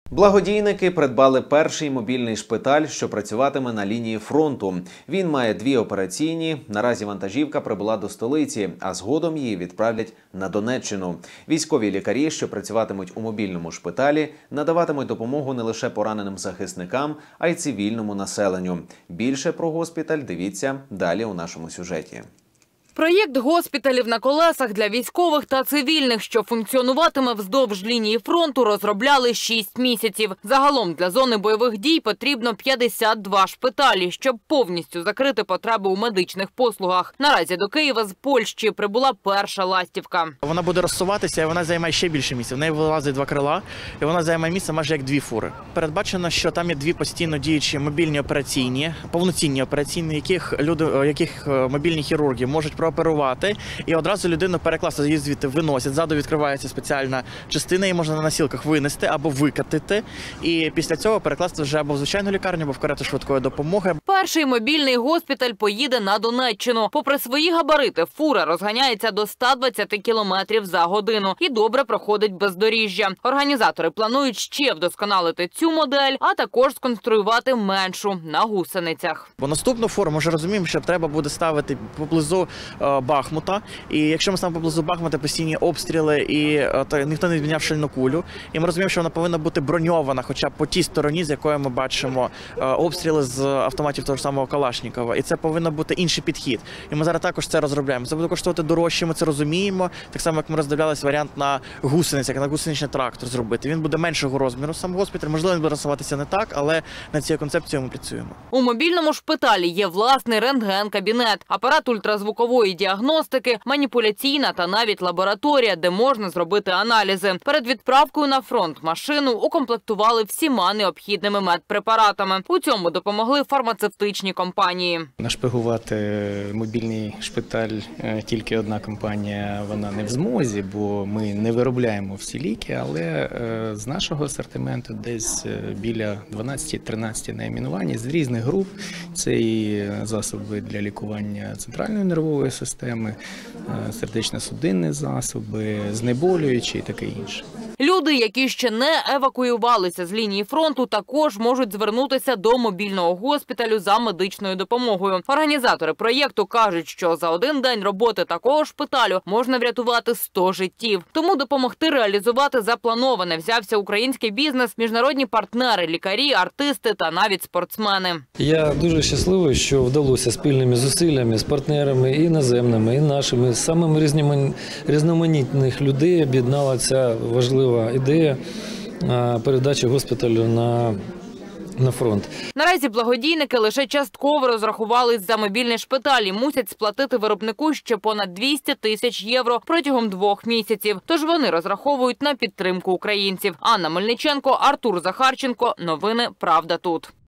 Благодійники придбали перший мобільний шпиталь, що працюватиме на лінії фронту. Він має 2 операційні. Наразі вантажівка прибула до столиці, а згодом її відправлять на Донеччину. Військові лікарі, що працюватимуть у мобільному шпиталі, надаватимуть допомогу не лише пораненим захисникам, а й цивільному населенню. Більше про госпіталь дивіться далі у нашому сюжеті. Проєкт госпіталів на колесах для військових та цивільних, що функціонуватиме вздовж лінії фронту, розробляли 6 місяців. Загалом для зони бойових дій потрібно 52 шпиталі, щоб повністю закрити потреби у медичних послугах. Наразі до Києва з Польщі прибула перша ластівка. Вона буде розсуватися, і вона займає ще більше місця. В неї вилазить 2 крила, і вона займає місце майже як 2 фури. Передбачено, що там є 2 постійно діючі мобільні операційні, повноцінні операційні, яких мобільні хірурги можуть оперувати, і одразу людину перекласти, її звідти виносять. Ззаду відкривається спеціальна частина, її можна на носілках винести або викатити. І після цього перекласти вже або в звичайну лікарню, або в карету швидкої допомоги. Перший мобільний госпіталь поїде на Донеччину. Попри свої габарити, фура розганяється до 120 км за годину і добре проходить бездоріжжя. Організатори планують ще вдосконалити цю модель, а також сконструювати меншу на гусеницях. Бо наступну фуру ми вже розуміємо, що треба буде ставити поблизу Бахмута. І якщо ми ставимо поблизу Бахмута постійні обстріли і ніхто не відміняв шальну кулю, і ми розуміємо, що вона повинна бути броньована, хоча б по тій стороні, з якої ми бачимо обстріли з автоматів того ж самого Калашнікова. І це повинен бути інший підхід. І ми зараз також це розробляємо. Це буде коштувати дорожче, ми це розуміємо. Так само, як ми роздивлялись варіант на гусеницях, на гусеничний трактор зробити. Він буде меншого розміру, сам госпіталь. Можливо, він буде розсуватися не так, але над цією концепцією ми працюємо. У мобільному шпиталі є власний рентген-кабінет, апарат ультразвукової діагностики, маніпуляційна та навіть лабораторія, де можна зробити аналізи. Перед відправкою на фронт машину укомплектували всіма необхідними медпрепаратами. У цьому допомогли фармацевтичні компанії. Нашпигувати мобільний шпиталь тільки одна компанія, вона не в змозі, бо ми не виробляємо всі ліки, але з нашого асортименту десь біля 12-13 найменувань з різних груп. Це і засоби для лікування центральної нервової системи, сердечно-судинні засоби, знеболюючі і таке інше. Люди, які ще не евакуювалися з лінії фронту, також можуть звернутися до мобільного госпіталю за медичною допомогою. Організатори проєкту кажуть, що за один день роботи такого шпиталю можна врятувати 100 життів. Тому допомогти реалізувати заплановане взявся український бізнес, міжнародні партнери, лікарі, артисти та навіть спортсмени. Я дуже щасливий, що вдалося спільними зусиллями з партнерами і іноземними, і нашими, з самими різноманітних людей об'єднала ця важлива ідея передачі госпіталю на фронт. Наразі благодійники лише частково розрахувались за мобільний шпиталь і мусять сплатити виробнику ще понад 200 тисяч євро протягом 2 місяців. Тож вони розраховують на підтримку українців. Анна Мельниченко, Артур Захарченко. Новини «Правда тут».